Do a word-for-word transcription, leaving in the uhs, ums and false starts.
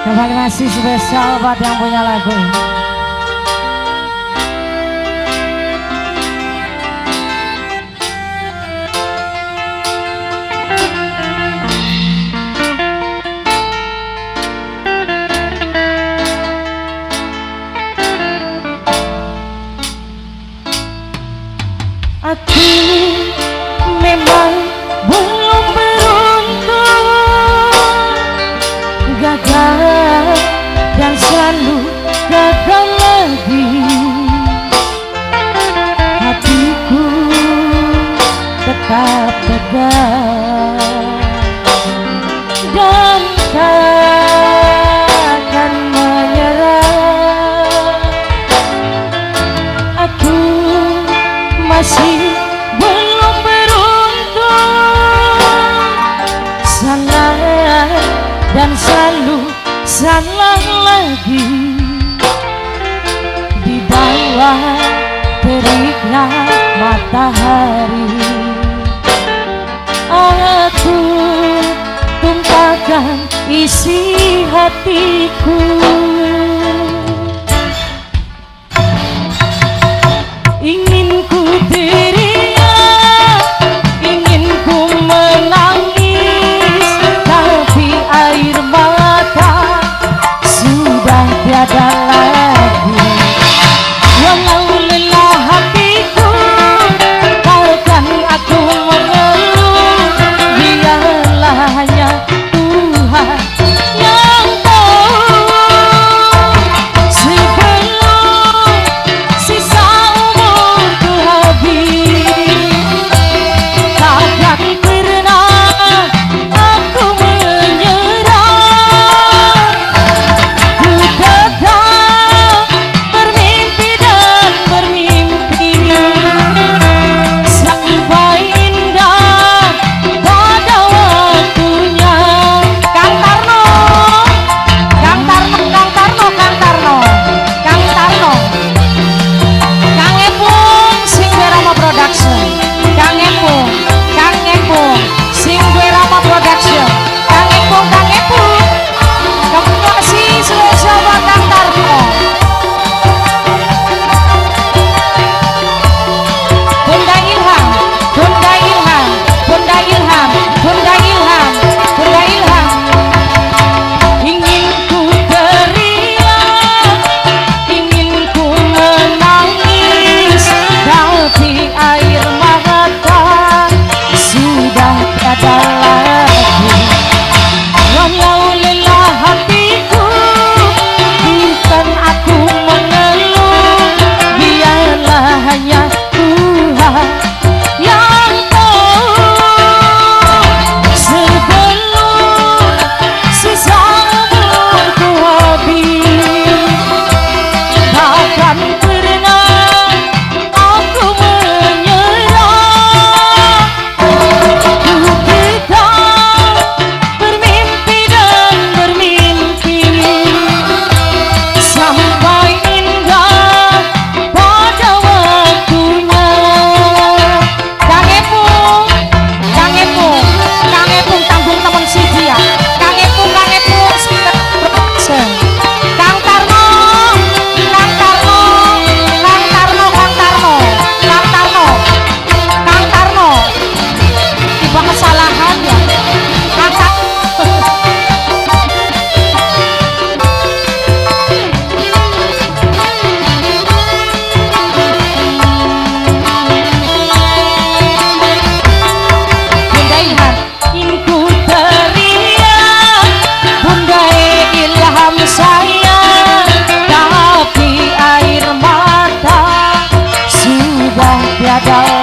Terima kasih spesial buat yang punya lagu. Aku memang belum beruntung, gagal dan selalu gagal lagi. Hatiku tetap tegar dan takkan menyerah. Aku masih belum beruntung, salah dan selalu salah lagi. Di bawah teriknya matahari, aku tumpahkan isi hatiku. Ingin ku teriak, ingin ku menangis, tapi air mata sudah tiada lagi. Walau lelah hatiku, takkan aku mengeluh, biarlah hanya Tuhan yang tahu. Sebelum sisa umurku habis, takkan pernah aku menyerah. Ku tetap bermimpi dan bermimpi sampai indah pada waktunya. Kang Tarno, Kang Tarno, Kang Tarno, Kang Tarno, Kang Tarno, Kang Epung sing Rama Production, Kang Epung, Kang Epung sing Rama Production, Kang Epung, Kang Epung, kamu kasih spesial buat Kang Tarno. Bunda Ilham, Bunda Ilham, Bunda Ilham, Bunda Ilham, Bunda Ilham. Ingin ku teriak, ingin ku menangis, tapi air mata sudah tiada lagi. Walau lelah hatiku, bukan aku mengeluh, biarlah hanya Tuhan yang tahu. Sebelum sisa umurku habis, takkan pernah aku menyerah. Ku tetap bermimpi dan bermimpi sampai indah pada waktunya. Kang Epung, Kang Epung, Kang Epung tanggung temen si dia. Kang Epung, Kang Epung production. Kang Tarno, Kang Tarno, Kang Tarno, Kang Tarno, Kang Tarno, Kang Tarno. Tiba kesalahan ya. Kang Tarno. Bunda Ilham, ingin ku teriak, Bunda Ilham sayang, tapi air mata sudah tiada